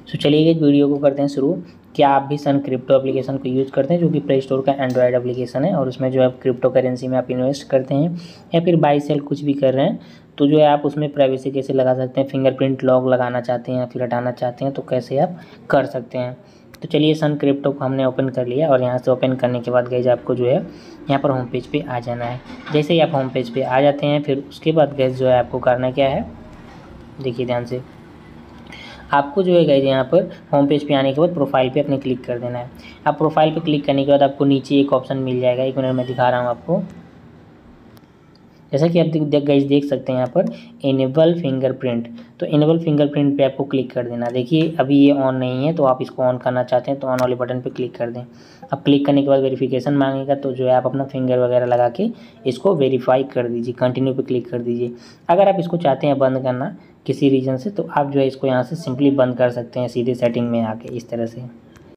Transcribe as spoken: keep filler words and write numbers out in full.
सो चलिए इस वीडियो को करते हैं शुरू। क्या आप भी सन क्रिप्टो एप्लीकेशन को यूज़ करते हैं, जो कि प्ले स्टोर का एंड्रॉयड एप्लीकेशन है और उसमें जो है क्रिप्टो करेंसी में आप इन्वेस्ट करते हैं या फिर बाई सेल कुछ भी कर रहे हैं, तो जो है आप उसमें प्राइवेसी कैसे लगा सकते हैं, फिंगरप्रिंट लॉक लगाना चाहते हैं या फिर हटाना चाहते हैं तो कैसे आप कर सकते हैं। तो चलिए सन क्रिप्टो को हमने ओपन कर लिया और यहाँ से ओपन करने के बाद गाइस आपको जो है यहाँ पर होम पेज पे आ जाना है। जैसे ही आप होम पेज पे आ जाते हैं फिर उसके बाद गाइस जो है आपको करना क्या है, देखिए ध्यान से, आपको जो है गाइस यहाँ पर होम पेज पे आने के बाद प्रोफाइल पे अपने क्लिक कर देना है। आप प्रोफाइल पे क्लिक करने के बाद आपको नीचे एक ऑप्शन मिल जाएगा, एक मिनट में दिखा रहा हूँ आपको। जैसा कि आप देख गाइस देख सकते हैं यहाँ पर इनेबल फिंगरप्रिंट, तो इनेबल फिंगरप्रिंट पे आपको क्लिक कर देना। देखिए अभी ये ऑन नहीं है, तो आप इसको ऑन करना चाहते हैं तो ऑन वाले बटन पे क्लिक कर दें। अब क्लिक करने के बाद वेरिफिकेशन मांगेगा, तो जो है आप अपना फिंगर वगैरह लगा के इसको वेरीफाई कर दीजिए, कंटिन्यू पे क्लिक कर दीजिए। अगर आप इसको चाहते हैं बंद करना किसी रीज़न से, तो आप जो है इसको यहाँ से सिंपली बंद कर सकते हैं सीधे सेटिंग में आके इस तरह से।